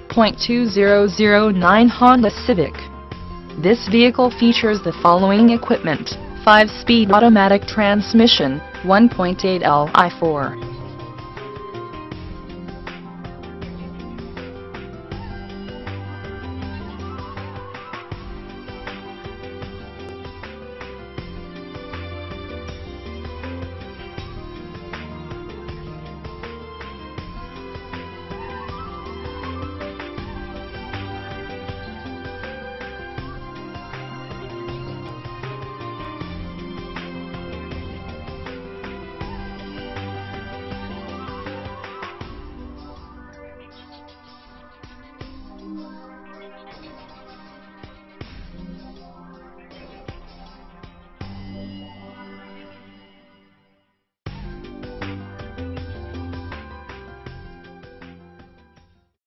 2009 Honda Civic. This vehicle features the following equipment: 5-speed automatic transmission, 1.8Li 4